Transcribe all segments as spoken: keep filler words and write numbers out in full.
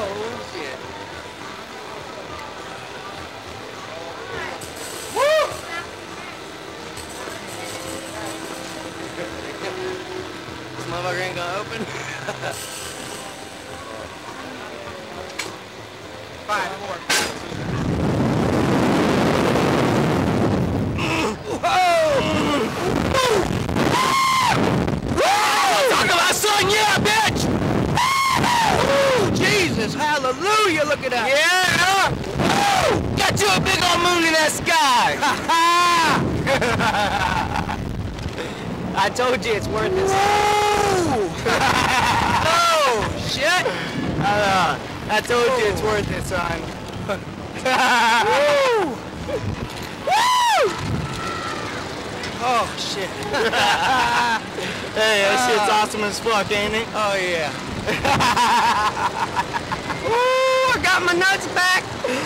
Oh, shit. Woo! This motherfucker ain't gonna open. Five, four. Talk about son, yeah, bitch! Woo! Jesus, hallelujah, look at that. Yeah! Woo! Got you a big old moon in that sky! I told you it's worth it. Oh, shit! Uh, I told you it's worth it, son. Woo! Woo! Oh, shit. Hey, that shit's uh, awesome as fuck, ain't it? Oh, yeah. Woo, I got my nuts back.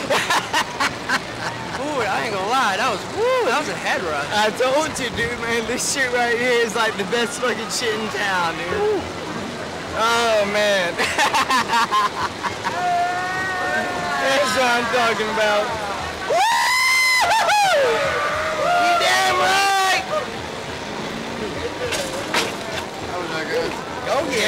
Ooh, I ain't gonna lie, that was, woo, that was a head rush. I told you, dude, man, this shit right here is like the best fucking shit in town, dude. Woo. Oh, man. That's what I'm talking about.